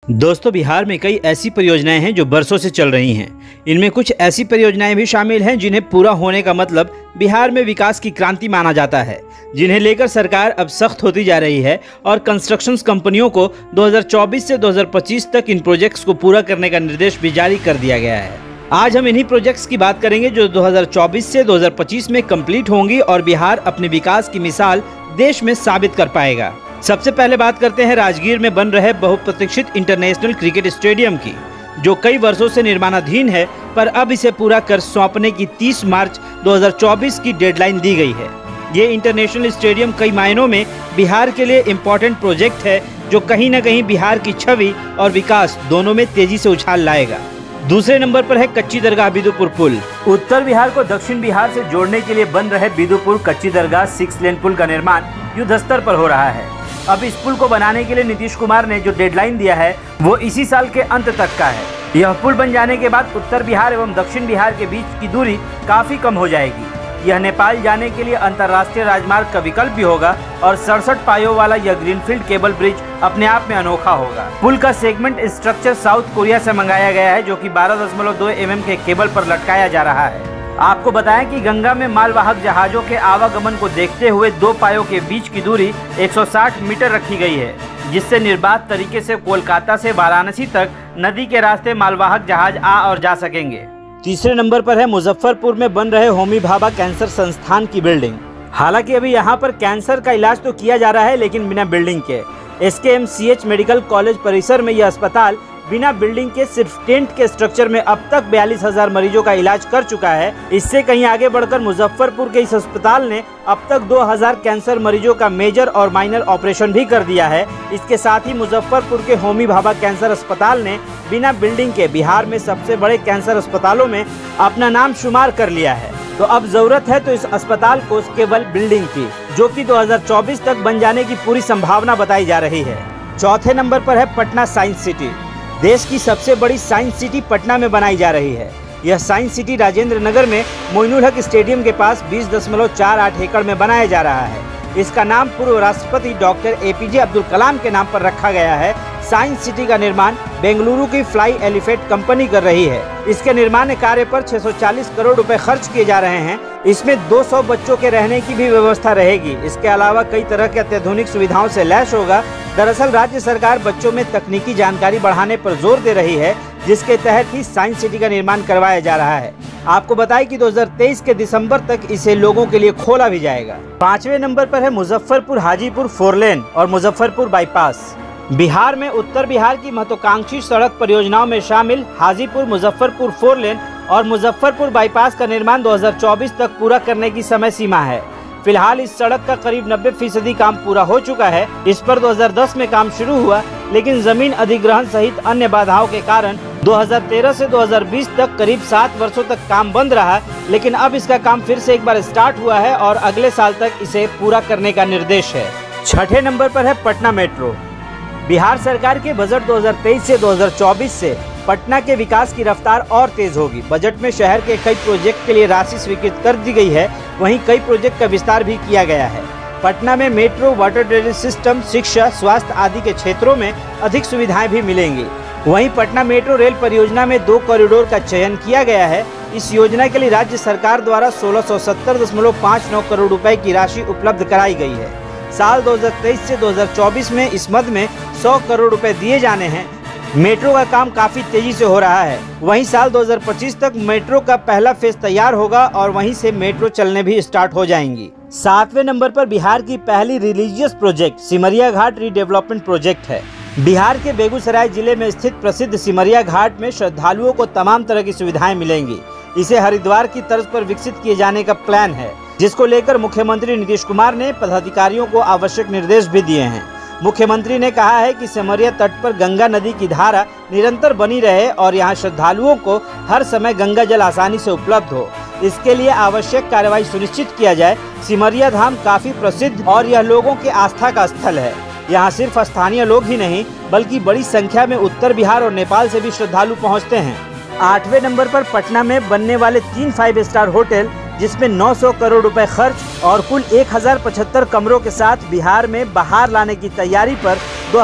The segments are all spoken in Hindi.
दोस्तों, बिहार में कई ऐसी परियोजनाएं हैं जो बरसों से चल रही हैं। इनमें कुछ ऐसी परियोजनाएं भी शामिल हैं जिन्हें पूरा होने का मतलब बिहार में विकास की क्रांति माना जाता है, जिन्हें लेकर सरकार अब सख्त होती जा रही है और कंस्ट्रक्शन कंपनियों को 2024 से 2025 तक इन प्रोजेक्ट्स को पूरा करने का निर्देश भी जारी कर दिया गया है। आज हम इन्हीं प्रोजेक्ट्स की बात करेंगे जो 2024 से 2025 में कंप्लीट होंगी और बिहार अपने विकास की मिसाल देश में साबित कर पाएगा। सबसे पहले बात करते हैं राजगीर में बन रहे बहुप्रतीक्षित इंटरनेशनल क्रिकेट स्टेडियम की, जो कई वर्षों से निर्माणाधीन है, पर अब इसे पूरा कर सौंपने की 30 मार्च 2024 की डेडलाइन दी गई है। ये इंटरनेशनल स्टेडियम कई मायनों में बिहार के लिए इम्पोर्टेंट प्रोजेक्ट है, जो कहीं न कहीं बिहार की छवि और विकास दोनों में तेजी से उछाल लाएगा। दूसरे नंबर पर है कच्ची दरगाह बिदुपुर पुल। उत्तर बिहार को दक्षिण बिहार से जोड़ने के लिए बन रहे बिदुपुर कच्ची दरगाह 6 लेन पुल का निर्माण युद्ध स्तर पर हो रहा है। अब इस पुल को बनाने के लिए नीतीश कुमार ने जो डेडलाइन दिया है वो इसी साल के अंत तक का है। यह पुल बन जाने के बाद उत्तर बिहार एवं दक्षिण बिहार के बीच की दूरी काफी कम हो जाएगी। यह नेपाल जाने के लिए अंतर्राष्ट्रीय राजमार्ग का विकल्प भी होगा और 67 पायों वाला यह ग्रीनफील्ड केबल ब्रिज अपने आप में अनोखा होगा। पुल का सेगमेंट स्ट्रक्चर साउथ कोरिया से मंगाया गया है, जो कि 12.2 mm के केबल पर लटकाया जा रहा है। आपको बताएं कि गंगा में मालवाहक जहाजों के आवागमन को देखते हुए 2 पायों के बीच की दूरी 160 मीटर रखी गई है, जिससे निर्बाध तरीके से कोलकाता से वाराणसी तक नदी के रास्ते मालवाहक जहाज आ और जा सकेंगे। तीसरे नंबर पर है मुजफ्फरपुर में बन रहे होमी भाभा कैंसर संस्थान की बिल्डिंग। हालांकि अभी यहां पर कैंसर का इलाज तो किया जा रहा है, लेकिन बिना बिल्डिंग के। SKMCH मेडिकल कॉलेज परिसर में यह अस्पताल बिना बिल्डिंग के सिर्फ टेंट के स्ट्रक्चर में अब तक 42,000 मरीजों का इलाज कर चुका है। इससे कहीं आगे बढ़कर मुजफ्फरपुर के इस अस्पताल ने अब तक 2000 कैंसर मरीजों का मेजर और माइनर ऑपरेशन भी कर दिया है। इसके साथ ही मुजफ्फरपुर के होमी भाभा कैंसर अस्पताल ने बिना बिल्डिंग के बिहार में सबसे बड़े कैंसर अस्पतालों में अपना नाम शुमार कर लिया है। तो अब जरूरत है तो इस अस्पताल को केवल बिल्डिंग की, जो कि 2024 तक बन जाने की पूरी संभावना बताई जा रही है। चौथे नंबर पर है पटना साइंस सिटी। देश की सबसे बड़ी साइंस सिटी पटना में बनाई जा रही है। यह साइंस सिटी राजेंद्र नगर में मोइनुल हक स्टेडियम के पास 20.48 एकड़ में बनाया जा रहा है। इसका नाम पूर्व राष्ट्रपति डॉक्टर APJ अब्दुल कलाम के नाम पर रखा गया है। साइंस सिटी का निर्माण बेंगलुरु की फ्लाई एलिफेंट कंपनी कर रही है। इसके निर्माण कार्य पर 640 करोड़ रुपए खर्च किए जा रहे हैं। इसमें 200 बच्चों के रहने की भी व्यवस्था रहेगी। इसके अलावा कई तरह के अत्याधुनिक सुविधाओं से लैस होगा। दरअसल राज्य सरकार बच्चों में तकनीकी जानकारी बढ़ाने पर जोर दे रही है, जिसके तहत ही साइंस सिटी का निर्माण करवाया जा रहा है। आपको बताएं कि 2023 के दिसंबर तक इसे लोगों के लिए खोला भी जाएगा। 5वें नंबर पर है मुजफ्फरपुर हाजीपुर 4 लेन और मुजफ्फरपुर बाईपास। बिहार में उत्तर बिहार की महत्वाकांक्षी सड़क परियोजनाओं में शामिल हाजीपुर मुजफ्फरपुर 4 लेन और मुजफ्फरपुर बाईपास का निर्माण 2024 तक पूरा करने की समय सीमा है। फिलहाल इस सड़क का करीब 90% काम पूरा हो चुका है। इस पर 2010 में काम शुरू हुआ, लेकिन जमीन अधिग्रहण सहित अन्य बाधाओं के कारण 2013 से 2020 तक करीब 7 वर्षों तक काम बंद रहा। लेकिन अब इसका काम फिर से एक बार स्टार्ट हुआ है और अगले साल तक इसे पूरा करने का निर्देश है। 6ठे नंबर पर है पटना मेट्रो। बिहार सरकार के बजट 2023 से 2024 से पटना के विकास की रफ्तार और तेज होगी। बजट में शहर के कई प्रोजेक्ट के लिए राशि स्वीकृत कर दी गई है, वहीं कई प्रोजेक्ट का विस्तार भी किया गया है। पटना में मेट्रो, वाटर ड्रेनेज सिस्टम, शिक्षा, स्वास्थ्य आदि के क्षेत्रों में अधिक सुविधाएं भी मिलेंगी। वहीं पटना मेट्रो रेल परियोजना में 2 कॉरिडोर का चयन किया गया है। इस योजना के लिए राज्य सरकार द्वारा 1670.59 करोड़ रुपए की राशि उपलब्ध कराई गई है। साल 2023 से 2024 में इस मद में 100 करोड़ रुपए दिए जाने हैं। मेट्रो का काम काफी तेजी से हो रहा है। वहीं साल 2025 तक मेट्रो का पहला फेज तैयार होगा और वहीं से मेट्रो चलने भी स्टार्ट हो जाएंगी। 7वें नंबर पर बिहार की पहली religious project Simaria Ghat redevelopment project है। बिहार के बेगूसराय जिले में स्थित प्रसिद्ध सिमरिया घाट में श्रद्धालुओं को तमाम तरह की सुविधाएं मिलेंगी। इसे हरिद्वार की तर्ज पर विकसित किए जाने का प्लान है, जिसको लेकर मुख्यमंत्री नीतीश कुमार ने पदाधिकारियों को आवश्यक निर्देश भी दिए हैं। मुख्यमंत्री ने कहा है कि सिमरिया तट पर गंगा नदी की धारा निरंतर बनी रहे और यहां श्रद्धालुओं को हर समय गंगा जल आसानी से उपलब्ध हो। इसके लिए आवश्यक कार्रवाई सुनिश्चित किया जाए। सिमरिया धाम काफी प्रसिद्ध और यह लोगों के आस्था का स्थल है। यहाँ सिर्फ स्थानीय लोग ही नहीं, बल्कि बड़ी संख्या में उत्तर बिहार और नेपाल से भी श्रद्धालु पहुँचते हैं। 8वें नंबर पर पटना में बनने वाले 3 5 स्टार होटल जिसमें 900 करोड़ रुपए खर्च और कुल 1075 कमरों के साथ बिहार में बहार लाने की तैयारी पर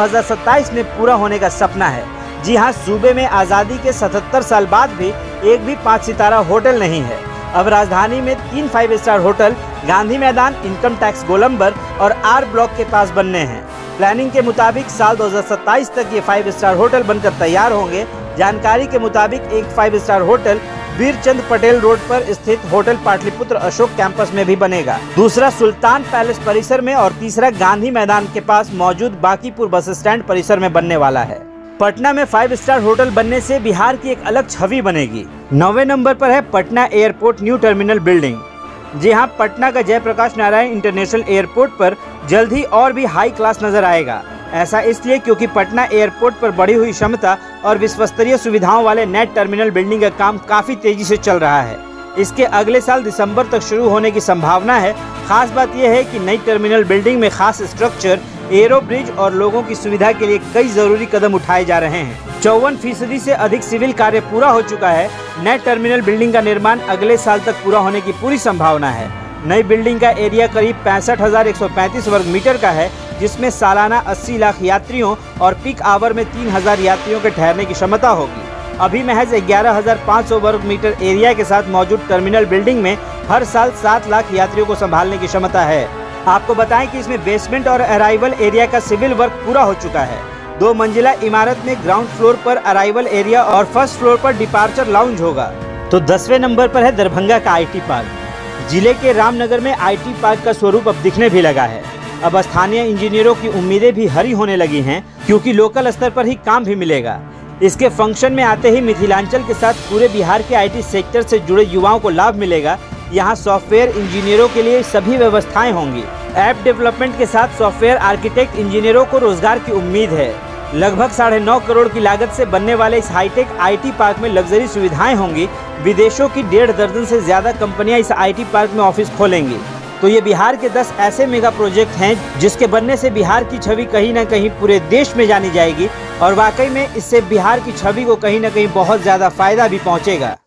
2027 में पूरा होने का सपना है। जी हां, सूबे में आज़ादी के 77 साल बाद भी एक भी 5 सितारा होटल नहीं है। अब राजधानी में 3 5 स्टार होटल गांधी मैदान, इनकम टैक्स गोलंबर और आर ब्लॉक के पास बनने हैं। प्लानिंग के मुताबिक साल 2027 तक ये 5 स्टार होटल बनकर तैयार होंगे। जानकारी के मुताबिक एक 5 star hotel Virchand Patel road पर स्थित होटल पाटलिपुत्र अशोक कैंपस में भी बनेगा। दूसरा सुल्तान पैलेस परिसर में और तीसरा गांधी मैदान के पास मौजूद बांकीपुर बस स्टैंड परिसर में बनने वाला है। पटना में 5 स्टार होटल बनने से बिहार की एक अलग छवि बनेगी। 9वें नंबर पर है Patna airport new terminal building. जी हां, पटना का जयप्रकाश नारायण इंटरनेशनल एयरपोर्ट पर जल्द ही और भी हाई क्लास नजर आएगा। ऐसा इसलिए क्योंकि पटना एयरपोर्ट पर बढ़ी हुई क्षमता और विश्वस्तरीय सुविधाओं वाले नए टर्मिनल बिल्डिंग का काम काफी तेजी से चल रहा है। इसके अगले साल दिसंबर तक शुरू होने की संभावना है। खास बात यह है कि नई टर्मिनल बिल्डिंग में खास स्ट्रक्चर, एरो ब्रिज और लोगों की सुविधा के लिए कई जरूरी कदम उठाए जा रहे हैं। 54% से अधिक सिविल कार्य पूरा हो चुका है। नए टर्मिनल बिल्डिंग का निर्माण अगले साल तक पूरा होने की पूरी संभावना है। नई बिल्डिंग का एरिया करीब 65,135 वर्ग मीटर का है, जिसमें सालाना 80 लाख यात्रियों और पीक आवर में 3,000 यात्रियों के ठहरने की क्षमता होगी। अभी महज 11,500 वर्ग मीटर एरिया के साथ मौजूद टर्मिनल बिल्डिंग में हर साल 7 लाख यात्रियों को संभालने की क्षमता है। आपको बताएं कि इसमें बेसमेंट और अराइवल एरिया का सिविल वर्क पूरा हो चुका है। 2 मंजिला इमारत में ग्राउंड फ्लोर पर अराइवल एरिया और फर्स्ट फ्लोर पर डिपार्चर लाउंज होगा। तो 10वें नंबर पर है दरभंगा का IT पार्क। जिले के रामनगर में IT पार्क का स्वरूप अब दिखने भी लगा है। अब स्थानीय इंजीनियरों की उम्मीदें भी हरी होने लगी हैं, क्योंकि लोकल स्तर पर ही काम भी मिलेगा। इसके फंक्शन में आते ही मिथिलांचल के साथ पूरे बिहार के IT सेक्टर से जुड़े युवाओं को लाभ मिलेगा। यहाँ सॉफ्टवेयर इंजीनियरों के लिए सभी व्यवस्थाएं होंगी। ऐप डेवलपमेंट के साथ सॉफ्टवेयर आर्किटेक्ट इंजीनियरों को रोजगार की उम्मीद है। लगभग 9.5 करोड़ की लागत से बनने वाले इस हाईटेक IT पार्क में लग्जरी सुविधाएं होंगी। विदेशों की 1.5 दर्जन से ज्यादा कंपनियां इस IT पार्क में ऑफिस खोलेंगी। तो ये बिहार के 10 ऐसे मेगा प्रोजेक्ट हैं जिसके बनने से बिहार की छवि कहीं ना कहीं पूरे देश में जानी जाएगी और वाकई में इससे बिहार की छवि को कहीं ना कहीं बहुत ज्यादा फायदा भी पहुंचेगा।